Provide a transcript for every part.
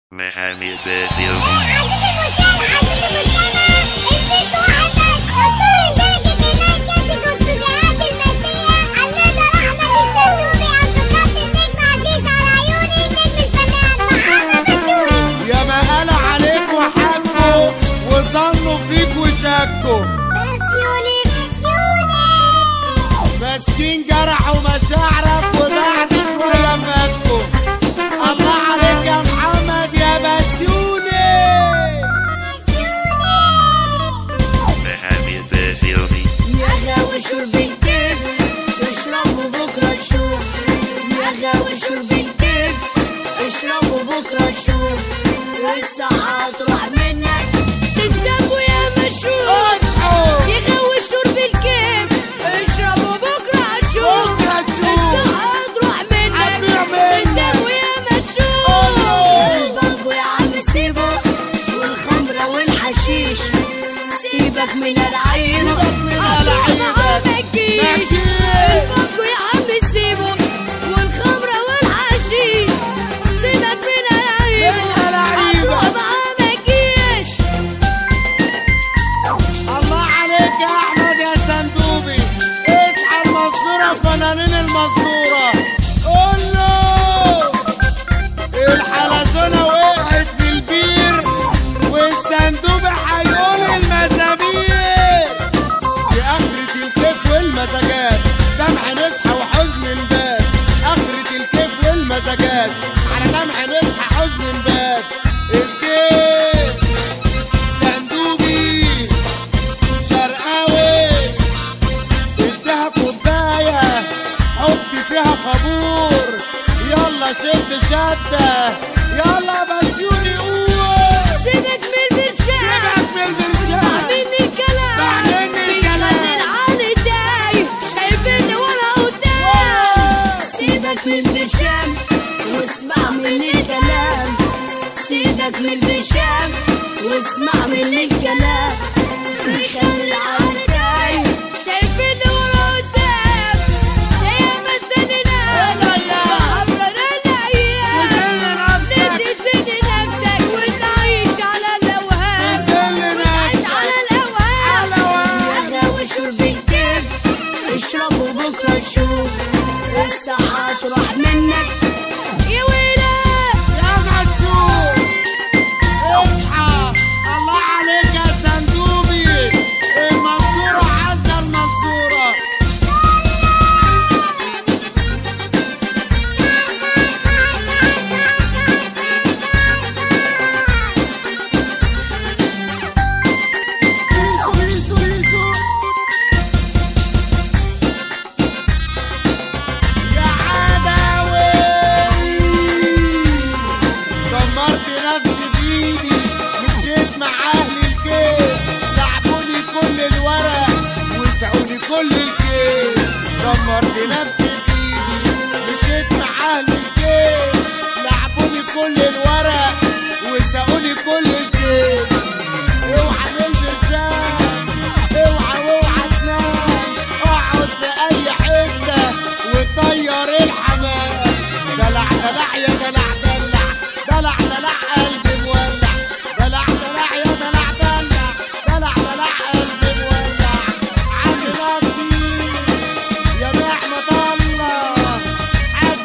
محمد باسل. عزيزي المستمع الفيس واحد بس اضطر شركة المركز والاستوديوهات المادية النادر أحمد السندوبي أن تقدم نجم عزيز على عيوني النجم الفنان محمد بسيوني. يا ما قال عليك وحكوا وظنوا فيك وشكوا بسيوني مسكين جرحوا مشاعرك وبعد شوية فكوا. الله عليك يا محمد يا بسيوني. محمد باسل. يا غاوي شرب الكيف اشربوا بكرة تشوف. يا غاوي شرب الكيف اشربوا بكرة تشوف. الصحة هتروح منك تكتبوا يا مشوف. اصحوا يا غاوي شرب الكيف اشربوا بكرة تشوف. بكرة تشوف. الصحة هتروح منك هتضيع منك. تكتبوا يا مشوف. البنجو يا عم سيبه والخمرة والحشيش سيبك من العين ما تجيش. البنجو يا عم سيبه والخمرة والحشيش سيبك من العين هتروح معاه ما تجيش. الله عليك يا احمد يا سندوبي. اصحى المنصورة فنانين المنصورة قول له الحلزونة وقعت في البير والسندوبي هيقول المزامير. دي اخرة الكيف والمزاجات دمع نصحى وحزن نبات. اخرة الكيف والمزاجات على دمع نصحى حزن نبات. الكيف سندوبي شرقاوي اديها كوباية حط فيها خابور. يلا شد شدة يلا بسيوني قول. سيبك من البرشام سيبك من البرشام. اسمع مني الكلام اسمع مني الكلام. في العالي تايه شايفني وانا قدام. سيبك من البرشام واسمع مني الكلام. سيبك من البرشام واسمع مني الكلام. خلي العالي تايه شايفني وانا قدام. زي ما السنينات محمرة الايام ندي سن نفسك وتعيش على الاوهام. وتعيش على الاوهام. يا غاوي شرب الكيف اشربوا بكرة تشوف. الصحة تروح منك يا ويلك. يا مسؤول اصحى. الله عليك يا سندوبي. المنصورة عزة المنصورة. يا عداوي دمرت نفسي بايدي مشيت مع اهل الكيف لعبوني كل الورق وسعوني كل الكيف. دمرت نفسي بايدي مشيت مع اهل الكيف لعبوني كل الورق وسعوني كل الكيف. اوعى للبرشام اوعى تنام. اقعد في اي حته وطير الحمام. دلع دلع يا دلع دلع دلع دلع قلبي مولع. دلع دلع يا دلع دلع دلع دلع قلبي مولع. عم نفسي يا نعمة الله حاج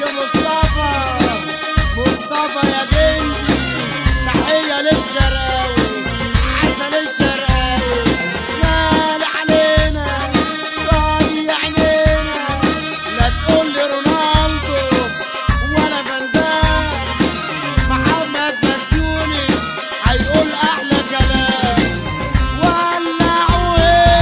مصطفى يا جندي. تحية للشراوي عسل الشرقاوي. مال علينا ضايع عينينا لا تقول لي رونالدو ولا فندان. محمد بسيوني هيقول احلى كلام. ولعوا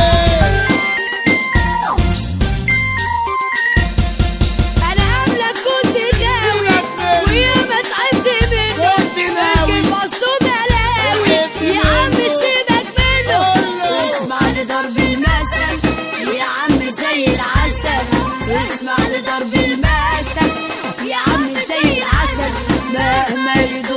انا قبلك كنت غاوي وياما تعبت منه. كنت ناوي. لكن مصدوم الاوي يا عم سيبك منه. اسمع لضرب المثل يا عم زي العسل. اسمع لضرب المثل يا عم زي العسل. مهما